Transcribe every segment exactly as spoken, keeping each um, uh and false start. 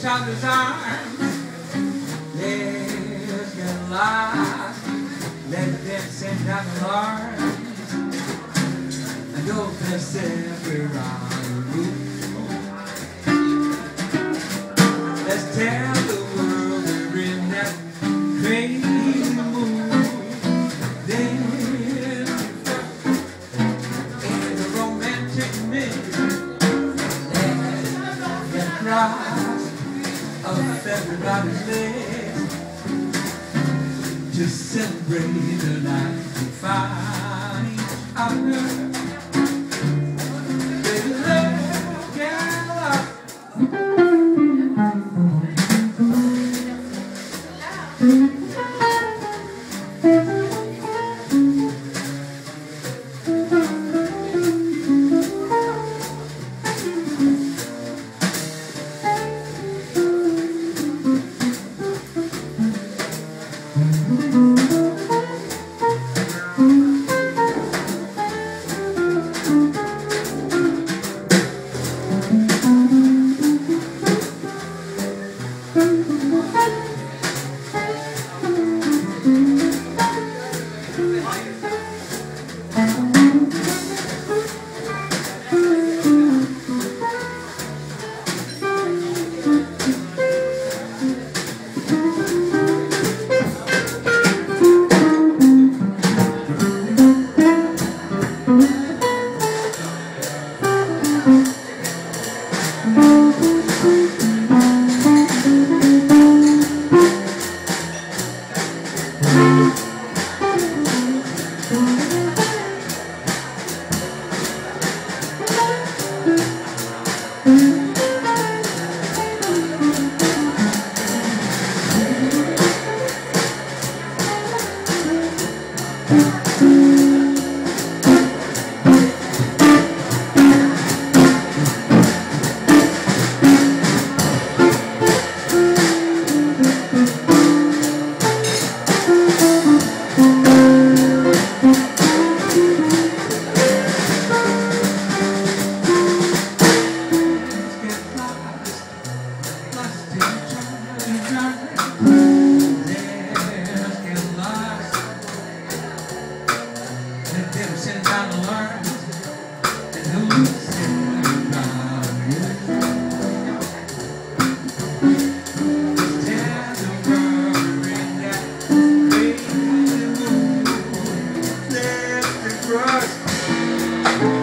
other's arms. Let's get lost. Let them send down alarms. And don't miss every rendezvous. Let's tell the world we're in that crazy mood. Then in a romantic mix, let's get cross of everybody's legs to celebrate the night we find each other.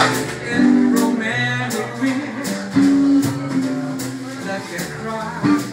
In romantic feelings, like a cry.